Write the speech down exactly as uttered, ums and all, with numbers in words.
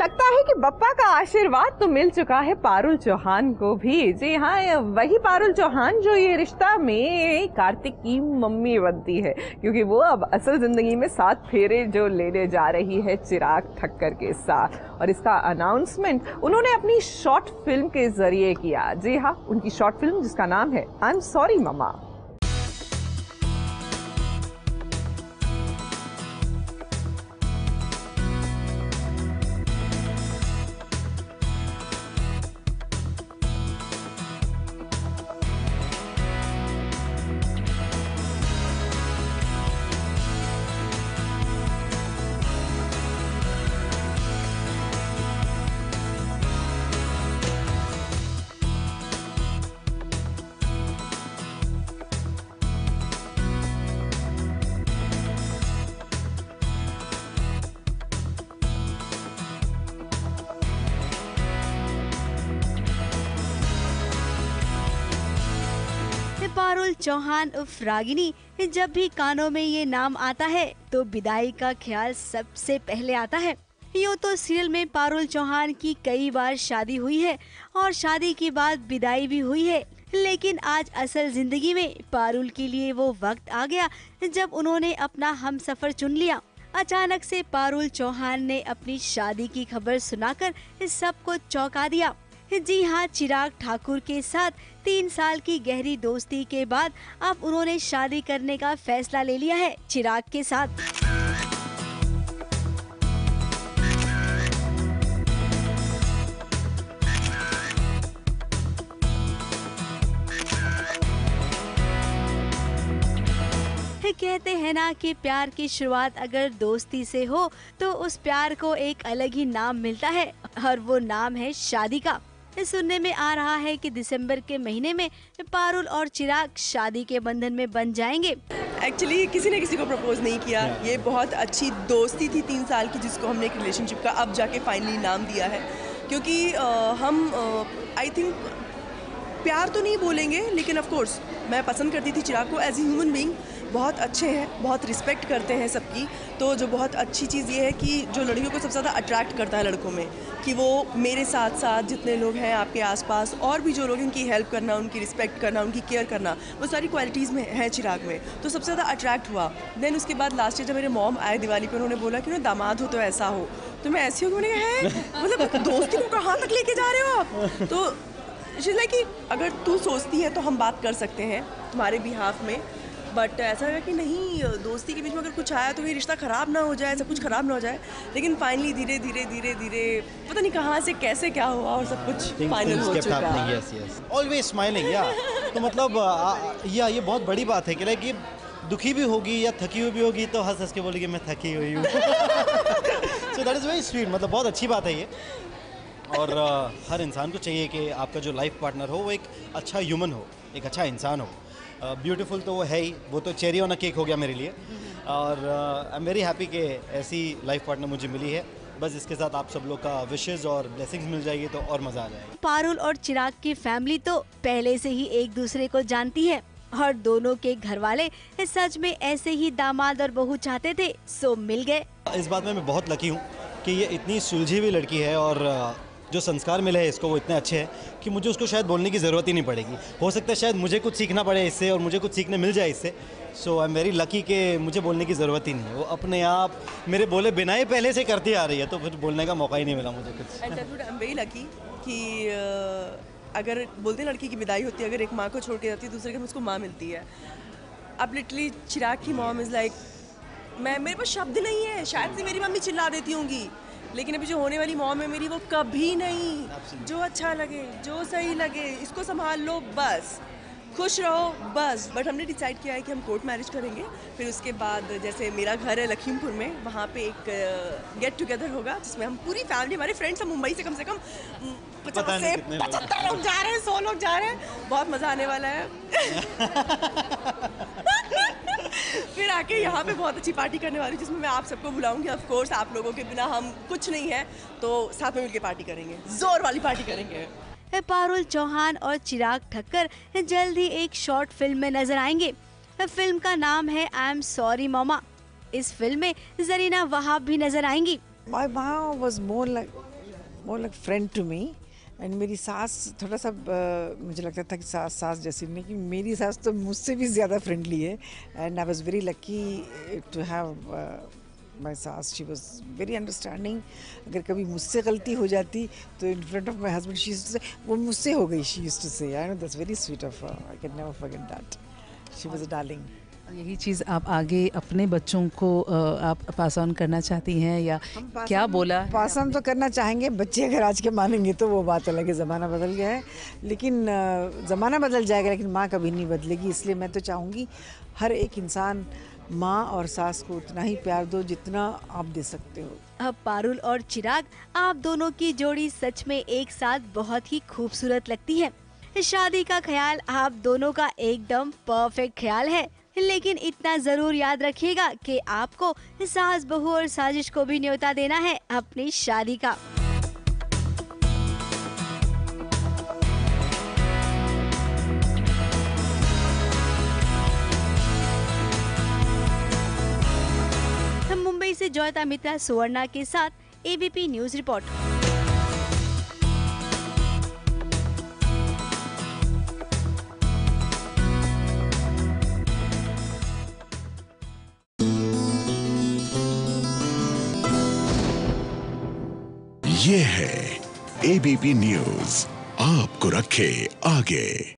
लगता है कि बप्पा का आशीर्वाद तो मिल चुका है पारुल चौहान को भी। जी हाँ, वही पारुल चौहान जो ये रिश्ता में कार्तिक की मम्मी बनती है, क्योंकि वो अब असल जिंदगी में सात फेरे जो लेने जा रही है चिराग ठक्कर के साथ। और इसका अनाउंसमेंट उन्होंने अपनी शॉर्ट फिल्म के जरिए किया। जी हाँ, उनकी शॉर्ट फिल्म जिसका नाम है I am sorry mama. Parul Chauhan उर्फ रागिनी, जब भी कानों में ये नाम आता है तो विदाई का ख्याल सबसे पहले आता है। यूँ तो सीरियल में पारुल चौहान की कई बार शादी हुई है और शादी के बाद विदाई भी हुई है, लेकिन आज असल जिंदगी में पारुल के लिए वो वक्त आ गया जब उन्होंने अपना हमसफर चुन लिया। अचानक से पारुल चौहान ने अपनी शादी की खबर सुनाकर सबको चौंका दिया। जी हाँ, चिराग ठाकुर के साथ तीन साल की गहरी दोस्ती के बाद अब उन्होंने शादी करने का फैसला ले लिया है चिराग के साथ। कहते हैं ना कि प्यार की शुरुआत अगर दोस्ती से हो तो उस प्यार को एक अलग ही नाम मिलता है, और वो नाम है शादी का। सुनने में आ रहा है कि दिसंबर के महीने में पारुल और चिराग शादी के बंधन में बन जाएंगे। एक्चुअली किसी ने किसी को प्रपोज नहीं किया, ये बहुत अच्छी दोस्ती थी तीन साल की, जिसको हमने एक रिलेशनशिप का अब जाके फाइनली नाम दिया है। क्योंकि आ, हम आई थिंक प्यार तो नहीं बोलेंगे, लेकिन ऑफ कोर्स मैं पसंद करती थी चिराग को एज ए ह्यूमन बीइंग। बहुत अच्छे हैं, बहुत रिस्पेक्ट करते हैं सबकी। तो जो बहुत अच्छी चीज़ ये है कि जो लड़कियों को सबसे ज़्यादा अट्रैक्ट करता है लड़कों में, कि वो मेरे साथ साथ जितने लोग हैं आपके आसपास और भी जो लोग, उनकी हेल्प करना, उनकी रिस्पेक्ट करना, उनकी केयर करना, वो सारी क्वालिटीज़ में है चिराग में। तो सबसे ज़्यादा अट्रैक्ट हुआ। देन उसके बाद लास्ट ईयर जब मेरे मॉम आए दिवाली पर, उन्होंने बोला कि उन्हें दामाद हो तो ऐसा हो। तो मैं ऐसी हूँ, मैंने कहा है मतलब दोस्ती को कहाँ तक लेके जा रहे हो आप। तो इसलिए कि अगर तू सोचती है तो हम बात कर सकते हैं तुम्हारे बिहाफ में, बट ऐसा लगा कि नहीं, दोस्ती के बीच में अगर कुछ आया तो ये रिश्ता ख़राब ना हो जाए, ऐसा कुछ ख़राब ना हो जाए। लेकिन फाइनली धीरे धीरे धीरे धीरे पता नहीं कहाँ से कैसे क्या हुआ और सब कुछ फाइनल हो चुका। यस यस, ऑलवेज स्माइलिंग या तो मतलब या ये बहुत बड़ी बात है कि लाइक ये दुखी भी होगी या थकी हुई भी होगी तो हंस हंस के बोलेगी मैं थकी हुई हूँ। So that is very sweet, मतलब बहुत अच्छी बात है ये। और uh, हर इंसान को चाहिए कि आपका जो लाइफ पार्टनर हो वो एक अच्छा ह्यूमन हो, एक अच्छा इंसान हो। ब्यूटीफुल uh, तो वो है ही, वो तो चेरी ऑन अ केक हो गया मेरे लिए। और आई एम वेरी हैप्पी कि ऐसी लाइफ पार्टनर मुझे मिली है। बस इसके साथ आप सब लोग का विशेस और ब्लेसिंग्स मिल जाएगी तो और मज़ा आ जाएगा। पारुल और चिराग की फैमिली तो पहले से ही एक दूसरे को जानती है और दोनों के घर वाले सच में ऐसे ही दामाद और बहू चाहते थे, सो मिल गए। इस बात में मैं बहुत लकी हूँ कि ये इतनी सुलझी हुई लड़की है और जो संस्कार मिले हैं इसको वो इतने अच्छे हैं कि मुझे उसको शायद बोलने की ज़रूरत ही नहीं पड़ेगी। हो सकता है शायद मुझे कुछ सीखना पड़े इससे और मुझे कुछ सीखने मिल जाए इससे। So I am very lucky कि मुझे बोलने की ज़रूरत ही नहीं है, वो अपने आप मेरे बोले बिना ही पहले से करती आ रही है, तो फिर बोलने का मौका ही नहीं मिला मुझे कुछ। And I am very lucky कि अगर बोलते लड़की की विदाई होती है, अगर एक माँ को छोड़ के जाती है दूसरे के उसको माँ मिलती है। अब लिटरली चिराग की मॉम इज़ लाइक, मैं मेरे पास शब्द नहीं है, शायद से मेरी मम्मी चिल्ला देती होंगी, लेकिन अभी जो होने वाली मॉम है मेरी, वो कभी नहीं, जो अच्छा लगे, जो सही लगे, इसको संभाल लो, बस खुश रहो बस। बट हमने डिसाइड किया है कि हम कोर्ट मैरिज करेंगे। फिर उसके बाद जैसे मेरा घर है लखीमपुर में, वहाँ पे एक गेट टुगेदर होगा जिसमें हम पूरी फैमिली, हमारे फ्रेंड्स, हम मुंबई से कम से कम पचास से पचहत्तर लोग जा रहे हैं, सौ लोग जा रहे हैं, बहुत मज़ा आने वाला है। फिर आके यहाँ पे बहुत अच्छी पार्टी करने वाली, जिसमें मैं आप सबको बुलाऊंगी। ऑफ कोर्स आप लोगों के बिना हम कुछ नहीं है, तो साथ में मिलके पार्टी करेंगे, जोर वाली पार्टी करेंगे। पारुल चौहान और चिराग ठक्कर जल्द ही एक शॉर्ट फिल्म में नजर आएंगे। फिल्म का नाम है आई एम सॉरी मामा। इस फिल्म में जरीना वहाब भी नजर आएंगी। My mom was more like more like friend to me. And मेरी सास थोड़ा सा uh, मुझे लगता था कि सास सास जैसी नहीं, कि मेरी सास तो मुझसे भी ज़्यादा फ्रेंडली है। And I was very lucky to have my सास। She was very understanding. अगर कभी मुझसे गलती हो जाती तो in front of my husband she used to say वो मुझसे हो गई, she used to say, I know that's very sweet of her, I can never forget that. She was a darling. यही चीज़ आप आगे अपने बच्चों को अ, आप पास ऑन करना चाहती हैं या क्या बोला? पास ऑन तो करना चाहेंगे, बच्चे अगर आज के मानेंगे तो वो बात अलग है, ज़माना बदल गया है। लेकिन ज़माना बदल जाएगा लेकिन माँ कभी नहीं बदलेगी। इसलिए मैं तो चाहूँगी हर एक इंसान माँ और सास को उतना ही प्यार दो जितना आप दे सकते हो। अब पारुल और चिराग, आप दोनों की जोड़ी सच में एक साथ बहुत ही खूबसूरत लगती है। शादी का ख्याल आप दोनों का एकदम परफेक्ट ख्याल है, लेकिन इतना जरूर याद रखिएगा कि आपको सास बहू और साजिश को भी न्योता देना है अपनी शादी का। मुंबई से जॉयता मित्रा सुवर्णा के साथ एबीपी न्यूज रिपोर्ट। ये है एबीपी न्यूज, आपको रखे आगे।